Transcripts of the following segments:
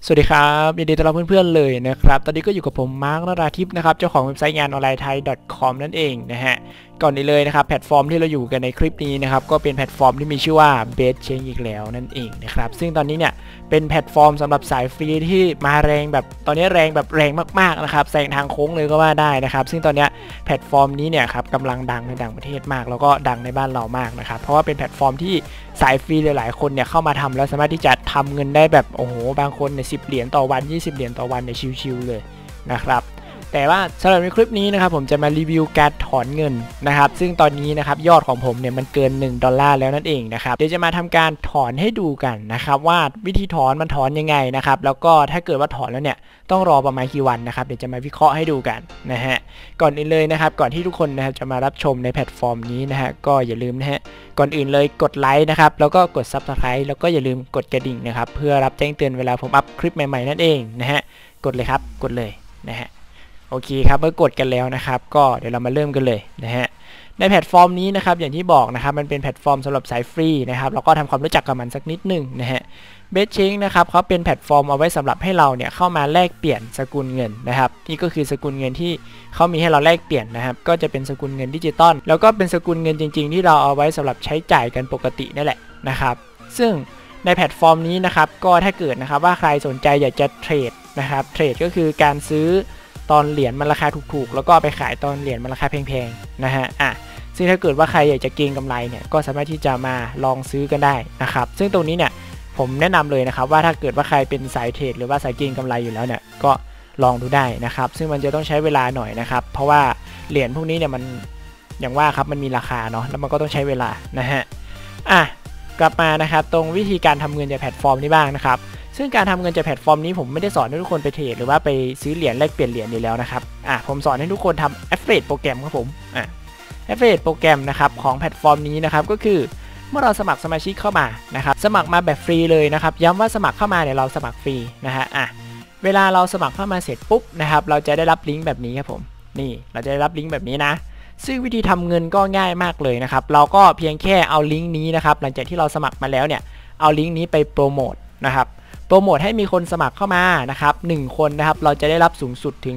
สวัสดีครับยินดีต้อนรับเพื่อนๆเลยนะครับตอนนี้ก็อยู่กับผมมาร์คนราธิปนะครับเจ้าของเว็บไซต์งานออนไลน์ไทย .com นั่นเองนะฮะก่อนนี้เลยนะครับแพลตฟอร์มที่เราอยู่กันในคลิปนี้นะครับก็เป็นแพลตฟอร์มที่มีชื่อว่า BestChange อีกแล้วนั่นเองนะครับซึ่งตอนนี้เนี่ยเป็นแพลตฟอร์มสำหรับสายฟรีที่มาแรงแบบตอนนี้แรงแบบแรงมากๆนะครับแซงทางโค้งเลยก็ว่าได้นะครับซึ่งตอนนี้แพลตฟอร์มนี้เนี่ยครับกำลังดังในต่างประเทศมากแล้วก็ดังในบ้านเรามากนะครับเพราะว่าเป็นแพลตฟอร์มที่สายฟรีหลายๆคนเนี่ยเข้ามาทำแล้วสามารถที่จะทำเงินได้แบบโอ้โหบางคนเนี่ย10 เหรียญต่อวัน20 เหรียญต่อวันเนี่ยชิวๆเลยนะครับแต่ว่าสำหรับในคลิปนี้นะครับผมจะมารีวิวการถอนเงินนะครับซึ่งตอนนี้นะครับยอดของผมเนี่ยมันเกิน$1แล้วนั่นเองนะครับเดี๋ยวจะมาทำการถอนให้ดูกันนะครับว่าวิธีถอนมันถอนยังไงนะครับแล้วก็ถ้าเกิดว่าถอนแล้วเนี่ยต้องรอประมาณกี่วันนะครับเดี๋ยวจะมาวิเคราะห์ให้ดูกันนะฮะก่อนอื่นเลยนะครับก่อนที่ทุกคนนะครับจะมารับชมในแพลตฟอร์มนี้นะฮะก็อย่าลืมนะฮะก่อนอื่นเลยกดไลค์นะครับแล้วก็กด Subscribe แล้วก็อย่าลืมกดกระดิ่งนะครับเพื่อรับแจ้งเตือนเวลาผมอัพคลิปใหม่ๆนั่นเองนะฮะกดเลยครับกดเลยนะฮะโอเคครับเมื่อกดกันแล้วนะครับก็เดี๋ยวเรามาเริ่มกันเลยนะฮะในแพลตฟอร์มนี้นะครับอย่างที่บอกนะครับมันเป็นแพลตฟอร์มสำหรับสายฟรีนะครับเราก็ทำความรู้จักกับมันสักนิดหนึ่งนะฮะBestChangeนะครับเขาเป็นแพลตฟอร์มเอาไว้สำหรับให้เราเนี่ยเข้ามาแลกเปลี่ยนสกุลเงินนะครับนี่ก็คือสกุลเงินที่เขามีให้เราแลกเปลี่ยนนะครับก็จะเป็นสกุลเงินดิจิตอลแล้วก็เป็นสกุลเงินจริงๆที่เราเอาไว้สำหรับใช้จ่ายกันปกตินั่นแหละนะครับซึ่งในแพลตฟอร์มนี้นะครับก็ถ้าเกิดนะครับว่าใครสนใจอยากจะเทรดนะครับเทรดก็คือการซื้อตอนเหรียญมันราคาถูกๆแล้วก็ไปขายตอนเหรียญมันราคาแพงๆนะฮะซึ่งถ้าเกิดว่าใครอยากจะเก็งกำไรเนี่ยก็สามารถที่จะมาลองซื้อกันได้นะครับซึ่งตรงนี้เนี่ยผมแนะนำเลยนะครับว่าถ้าเกิดว่าใครเป็นสายเทรดหรือว่าสายเก็งกำไรอยู่แล้วเนี่ยก็ลองดูได้นะครับซึ่งมันจะต้องใช้เวลาหน่อยนะครับเพราะว่าเหรียญพวกนี้เนี่ยมันอย่างว่าครับมันมีราคาเนาะแล้วมันก็ต้องใช้เวลานะฮะกลับมานะครับตรงวิธีการทำเงินจากแพลตฟอร์มนี้บ้างนะครับซึ่งการทำเงินจากแพลตฟอร์มนี้ผมไม่ได้สอนให้ทุกคนไปเทรดหรือว่าไปซื้อเหรียญแลกเปลี่ยนเหรียญอยู่แล้วนะครับผมสอนให้ทุกคนทำ Affiliate โปรแกรมครับผมAffiliate โปรแกรมนะครับของแพลตฟอร์มนี้นะครับก็คือเมื่อเราสมัครสมาชิกเข้ามานะครับสมัครมาแบบฟรีเลยนะครับย้ำว่าสมัครเข้ามาเนี่ยเราสมัครฟรีนะฮะเวลาเราสมัครเข้ามาเสร็จปุ๊บนะครับเราจะได้รับลิงก์แบบนี้ครับผมนี่เราจะได้รับลิงก์แบบนี้นะซึ่งวิธีทำเงินก็ง่ายมากเลยนะครับเราก็เพียงแค่เอาลิงก์นี้นะครับหลังจากที่เราสมัครมาแล้วเนี่ยเอาลิงก์นี้ไปโปรโมทนะครับโปรโมทให้มีคนสมัครเข้ามานะครับ1คนนะครับเราจะได้รับสูงสุดถึง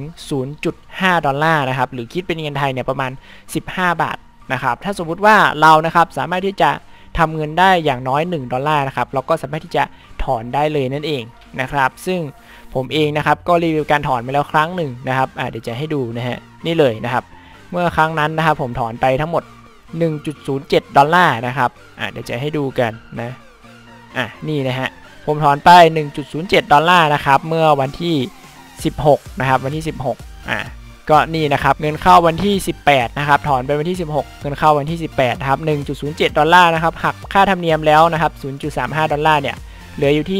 $0.5นะครับหรือคิดเป็นเงินไทยเนี่ยประมาณ15 บาทนะครับถ้าสมมุติว่าเรานะครับสามารถที่จะทำเงินได้อย่างน้อย$1นะครับเราก็สามารถที่จะถอนได้เลยนั่นเองนะครับซึ่งผมเองนะครับก็รีวิวการถอนมาแล้วครั้งหนึ่งนะครับเดี๋ยวจะให้ดูนะฮะนี่เลยนะครับเมื่อครั้งนั้นนะครับผมถอนไปทั้งหมด$1.07นะครับเดี๋ยวจะให้ดูกันนะนี่นะฮะผมถอนไป$1.07นะครับเมื่อวันที่16นะครับวันที่16ก็นี่นะครับเงินเข้าวันที่18นะครับถอนไปวันที่16เงินเข้าวันที่18นะครับ$1.07นะครับหักค่าธรรมเนียมแล้วนะครับ$0.35เนี่ยเหลืออยู่ที่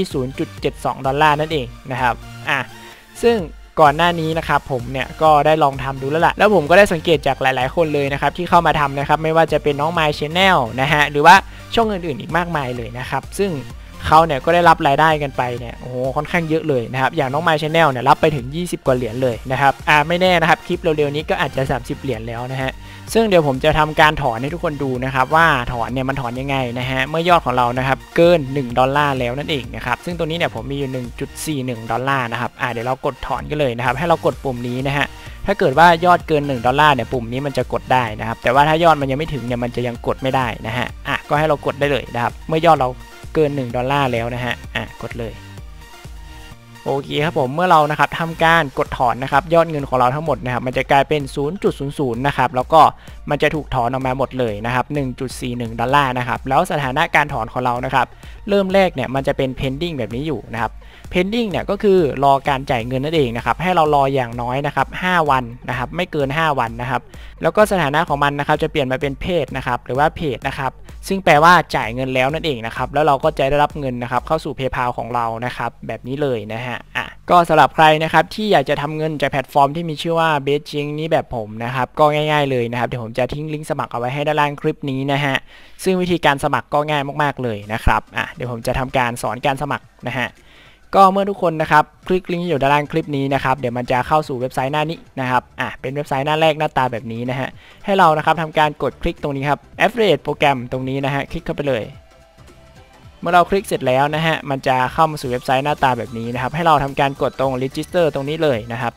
$0.72นั่นเองนะครับซึ่งก่อนหน้านี้นะครับผมเนี่ยก็ได้ลองทำดูแล้วล่ะแล้วผมก็ได้สังเกตจากหลายๆคนเลยนะครับที่เข้ามาทำนะครับไม่ว่าจะเป็นน้องไมค์ชาแนลนะฮะหรือว่าช่องอื่นๆอีกมากมายเลยนะครับซึ่งเขาเนี่ยก็ได้รับรายได้กันไปเนี่ยโอ้โหค่อนข้างเยอะเลยนะครับอย่างน้อง My Channel เนี่ยรับไปถึง20 กว่าเหรียญเลยนะครับไม่แน่นะครับคลิปเร็วๆนี้ก็อาจจะ30 เหรียญแล้วนะฮะซึ่งเดี๋ยวผมจะทำการถอนให้ทุกคนดูนะครับว่าถอนเนี่ยมันถอนยังไงนะฮะเมื่อยอดของเรานะครับเกิน$1แล้วนั่นเองนะครับซึ่งตัวนี้เนี่ยผมมีอยู่$1.41นะครับเดี๋ยวเรากดถอนกันเลยนะครับให้เรากดปุ่มนี้นะฮะถ้าเกิดว่ายอดเกิน$1เนี่ยปุ่มนี้มันจะกดได้นะครับแต่ว่าถ้ายอดมันยังไม่ถึงเนี่ยมันจะยังกดไม่ได้นะฮะก็ให้เรากดได้เลยนะครับเมื่อยอดเราเกิน$1แล้วนะฮะกดเลยโอเคครับผมเมื่อเรานะครับทำการกดถอนนะครับยอดเงินของเราทั้งหมดนะครับมันจะกลายเป็น$0.00นะครับแล้วก็มันจะถูกถอนออกมาหมดเลยนะครับ$1.41นะครับแล้วสถานะการถอนของเรานะครับเริ่มแรกเนี่ยมันจะเป็น pending แบบนี้อยู่นะครับ pending เนี่ยก็คือรอการจ่ายเงินนั่นเองนะครับให้เรารออย่างน้อยนะครับ5วันนะครับไม่เกิน5วันนะครับแล้วก็สถานะของมันนะครับจะเปลี่ยนมาเป็นเพจนะครับหรือว่าเพจนะครับซึ่งแปลว่าจ่ายเงินแล้วนั่นเองนะครับแล้วเราก็จะได้รับเงินนะครับเข้าสู่ PayPal ของเรานะครับแบบนี้เลยนะฮะก็สำหรับใครนะครับที่อยากจะทำเงินจากแพลตฟอร์มที่มีชื่อว่า BestChange นี้แบบผมนะครับก็ง่ายๆเลยนะครับเดี๋ยวผมจะทิ้งลิงก์สมัครเอาไว้ให้ด้านล่างคลิปนี้นะฮะซึ่งวิธีการสมัครก็ง่ายมากๆเลยนะครับเดี๋ยวผมจะทำการสอนการสมัครนะฮะก็เมื่อทุกคนนะครับคลิกลิงก์อยู่ด้านล่างคลิปนี้นะครับเดี๋ยวมันจะเข้าสู่เว็บไซต์หน้านี้นะครับเป็นเว็บไซต์หน้าแรกหน้าตาแบบนี้นะฮะให้เรานะครับทำการกดคลิกตรงนี้ครับ Affiliate โปรแกรมตรงนี้นะฮะคลิกเข้าไปเลยเมื่อเราคลิกเสร็จแล้วนะฮะมันจะเข้ามาสู่เว็บไซต์หน้าตาแบบนี้นะครับให้เราทำการกดตรง register ตรงนี้เลยนะครับ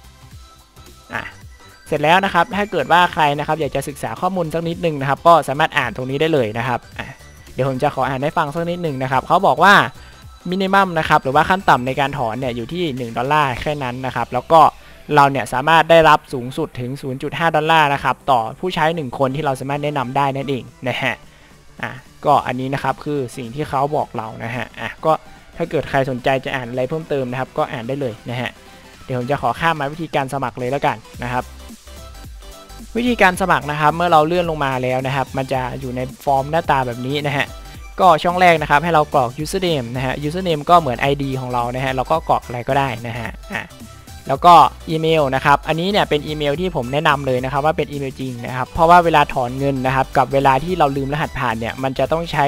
เสร็จแล้วนะครับถ้าเกิดว่าใครนะครับอยากจะศึกษาข้อมูลสักนิดนึงนะครับก็สามารถอ่านตรงนี้ได้เลยนะครับเดี๋ยวผมจะขออ่านให้ฟังสักนิดนึงนะครับเขาบอกว่ามินิมัมนะครับหรือว่าขั้นต่ำในการถอนเนี่ยอยู่ที่$1แค่นั้นนะครับแล้วก็เราเนี่ยสามารถได้รับสูงสุดถึง$0.5นะครับต่อผู้ใช้1คนที่เราสามารถแนะนำได้นั่นเองนะฮะก็อันนี้นะครับคือสิ่งที่เขาบอกเรานะฮะก็ถ้าเกิดใครสนใจจะอ่านอะไรเพิ่มเติมนะครับก็อ่านได้เลยนะฮะเดี๋ยวผมจะขอข้ามมาวิธีการสมัครเลยแล้วกันนะครับวิธีการสมัครนะครับเมื่อเราเลื่อนลงมาแล้วนะครับมันจะอยู่ในฟอร์มหน้าตาแบบนี้นะฮะก็ช่องแรกนะครับให้เรากรอก username นะฮะ username ก็เหมือน ID ของเรานะฮะเราก็กรอกอะไรก็ได้นะฮะแล้วก็อีเมลนะครับอันนี้เนี่ยเป็นอีเมลที่ผมแนะนำเลยนะครับว่าเป็นอีเมลจริงนะครับเพราะว่าเวลาถอนเงินนะครับกับเวลาที่เราลืมรหัสผ่านเนี่ยมันจะต้องใช้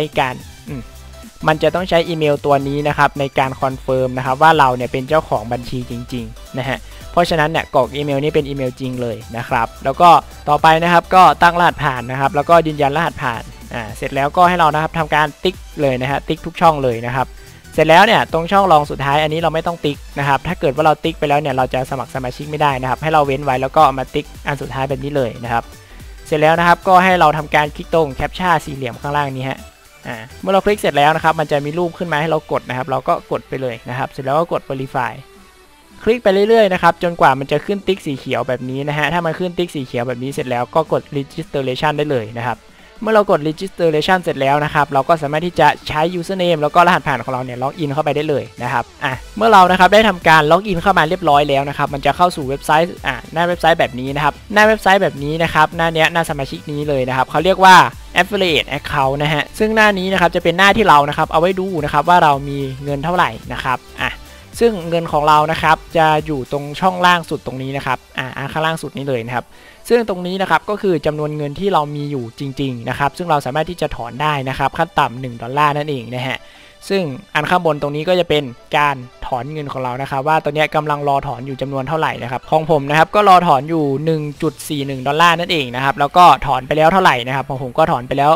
อีเมลตัวนี้นะครับในการคอนเฟิร์มนะครับว่าเราเนี่ยเป็นเจ้าของบัญชีจริงๆนะฮะเพราะฉะนั้นเนี่ยกรอกอีเมลนี้เป็นอีเมลจริงเลยนะครับแล้วก็ต่อไปนะครับก็ตั้งรหัสผ่านนะครับแล้วก็ยืนยันรหัสผ่านเสร็จแล้วก็ให้เรานะครับทำการติ๊กเลยนะฮะติ๊กทุกช่องเลยนะครับเสร็จแล้วเนี่ยตรงช่องรองสุดท้ายอันนี้เราไม่ต้องติ๊กนะครับถ้าเกิดว่าเราติ๊กไปแล้วเนี่ยเราจะสมัครสมาชิกไม่ได้นะครับให้เราเว้นไว้แล้วก็มาติ๊กอันสุดท้ายแบบนี้เลยนะครับเสร็จแล้วนะครับก็ให้เราทำการคลิกตรงแคปชั่นสี่เหลี่ยมข้างล่างนี้ฮะเมื่อเราคลิกเสร็จแล้วนะครับมันจะมีรูปขึ้นมาให้เรากดนะครับเราก็กดไปเลยนะครับเสร็จแล้วก็กด Verify คลิกไปเรื่อยๆนะครับจนกว่ามันจะขึ้นติ๊กสีเขียวแบบนี้นะฮะถ้ามันขึ้นติ๊กสีเขียวแบบนี้เสร็จแล้วก็กด Registration ได้เลยนะครับเมื่อเรากด registration เสร็จแล้วนะครับเราก็สามารถที่จะใช้ username แล้วก็รหัสผ่านของเราเนี่ยล็อกอินเข้าไปได้เลยนะครับเมื่อเรานะครับได้ทำการล็อกอินเข้ามาเรียบร้อยแล้วนะครับมันจะเข้าสู่เว็บไซต์หน้าเว็บไซต์แบบนี้นะครับหน้าเว็บไซต์แบบนี้นะครับหน้าเนี้ยหน้าสมาชิกนี้เลยนะครับเขาเรียกว่า affiliate account นะฮะซึ่งหน้านี้นะครับจะเป็นหน้าที่เรานะครับเอาไว้ดูนะครับว่าเรามีเงินเท่าไหร่นะครับซึ่งเงินของเรานะครับจะอยู่ตรงช่องล่างสุดตรงนี้นะครับข้างล่างสุดนี้เลยนะครับซึ่งตรงนี้นะครับก็คือจำนวนเงินที่เรามีอยู่จริงๆนะครับซึ่งเราสามารถที่จะถอนได้นะครับขั้นต่ำ$1นั่นเองนะฮะซึ่งอันข้างบนตรงนี้ก็จะเป็นการถอนเงินของเรานะครับว่าตอนนี้กำลังรอถอนอยู่จำนวนเท่าไหร่นะครับของผมนะครับก็รอถอนอยู่$1.41นั่นเองนะครับแล้วก็ถอนไปแล้วเท่าไหร่นะครับของผมก็ถอนไปแล้ว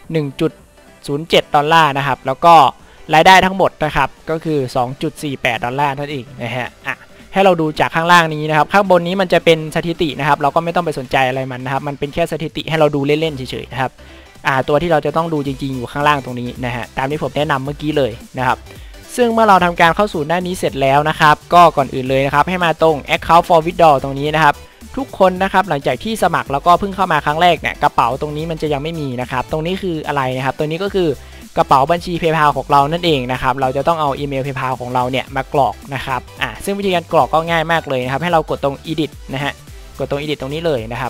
$1.07นะครับแล้วก็รายได้ทั้งหมดนะครับก็คือ$2.48นั่นเองนะฮะให้เราดูจากข้างล่างนี้นะครับข้างบนนี้มันจะเป็นสถิตินะครับเราก็ไม่ต้องไปสนใจอะไรมันนะครับมันเป็นแค่สถิติให้เราดูเล่นๆเฉยๆนะครับตัวที่เราจะต้องดูจริงๆอยู่ข้างล่างตรงนี้นะฮะตามที่ผมแนะนำเมื่อกี้เลยนะครับซึ่งเมื่อเราทำการเข้าสู่หน้านี้เสร็จแล้วนะครับก็ก่อนอื่นเลยนะครับให้มาตรง account for withdrawal ตรงนี้นะครับทุกคนนะครับหลังจากที่สมัครแล้วก็เพิ่งเข้ามาครั้งแรกเนี่ยกระเป๋าตรงนี้มันจะยังไม่มีนะครับตรงนี้คืออะไรนะครับตัวนี้ก็คือกระเป๋าบัญชี PayPal ของเรานั่นเองนะครับเราจะต้องเอาอีเมล PayPal ของเราเนี่ยมากรอกนะครับซึ่งวิธีการกรอกก็ง่ายมากเลยนะครับให้เรากดตรง Edit นะฮะกดตรง Edit ตรงนี้เลยนะครับ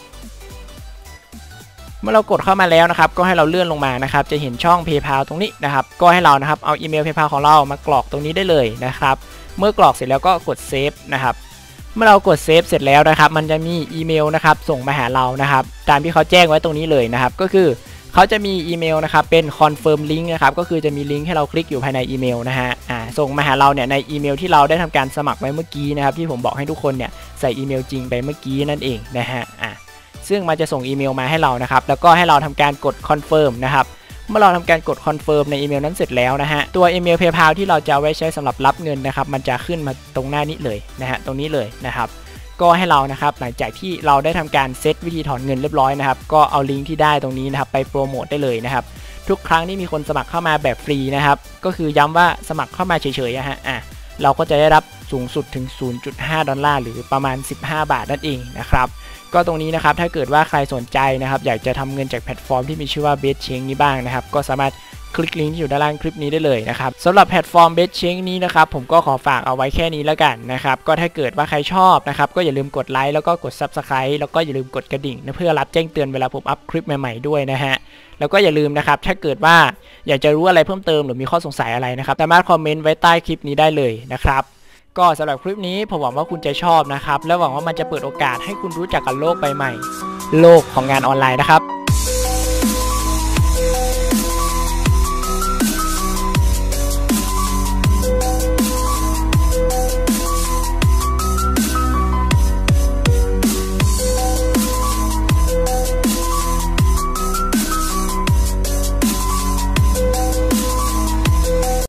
เมื่อเรากดเข้ามาแล้วนะครับก็ให้เราเลื่อนลงมานะครับจะเห็นช่อง PayPal ตรงนี้นะครับก็ให้เรานะครับเอาอีเมล PayPal ของเรามากรอกตรงนี้ได้เลยนะครับเมื่อกรอกเสร็จแล้วก็กด Save นะครับเมื่อเรากด Save เสร็จแล้วนะครับมันจะมีอีเมลนะครับส่งมาหาเรานะครับตามที่เขาแจ้งไว้ตรงนี้เลยนะครับก็คือเขาจะมีอีเมลนะครับเป็น confirm link นะครับก็คือจะมีลิงก์ให้เราคลิกอยู่ภายในอีเมลนะฮะส่งมาหาเราเนี่ยในอีเมลที่เราได้ทำการสมัครไว้เมื่อกี้นะครับที่ผมบอกให้ทุกคนเนี่ยใส่อีเมลจริงไปเมื่อกี้นั่นเองนะฮะซึ่งมันจะส่งอีเมลมาให้เรานะครับแล้วก็ให้เราทำการกด confirm นะครับเมื่อเราทำการกด confirm ในอีเมลนั้นเสร็จแล้วนะฮะตัวอีเมล PayPal ที่เราจะเอาไว้ใช้สำหรับรับเงินนะครับมันจะขึ้นมาตรงหน้านี้เลยนะฮะตรงนี้เลยนะครับก็ให้เรานะครับหลังจากที่เราได้ทำการเซตวิธีถอนเงินเรียบร้อยนะครับก็เอาลิงก์ที่ได้ตรงนี้นะครับไปโปรโมทได้เลยนะครับทุกครั้งที่มีคนสมัครเข้ามาแบบฟรีนะครับก็คือย้ำว่าสมัครเข้ามาเฉยๆเราก็จะได้รับสูงสุดถึง$0.5หรือประมาณ15 บาทนั่นเองนะครับก็ตรงนี้นะครับถ้าเกิดว่าใครสนใจนะครับอยากจะทำเงินจากแพลตฟอร์มที่มีชื่อว่า BestChange นี้บ้างนะครับก็สามารถคลิกลิงก์ที่อยู่ด้านล่างคลิปนี้ได้เลยนะครับสำหรับแพลตฟอร์ม BestChange นี้นะครับผมก็ขอฝากเอาไว้แค่นี้แล้วกันนะครับก็ถ้าเกิดว่าใครชอบนะครับก็อย่าลืมกดไลค์แล้วก็กด Subscribe แล้วก็อย่าลืมกดกระดิ่งเพื่อรับแจ้งเตือนเวลาผมอัพคลิปใหม่ๆด้วยนะฮะแล้วก็อย่าลืมนะครับถ้าเกิดว่าอยากจะรู้อะไรเพิ่มเติมหรือมีข้อสงสัยอะไรนะครับสามารถคอมเมนต์ไว้ใต้คลิปนี้ได้เลยนะครับก็สำหรับคลิปนี้ผมหวังว่าคุณจะชอบนะครับและหวังว่ามันจะเปิดโอกาสให้คุณรู้จักกับโลกใบใหม่โลกของงานออนไลน์นะครับ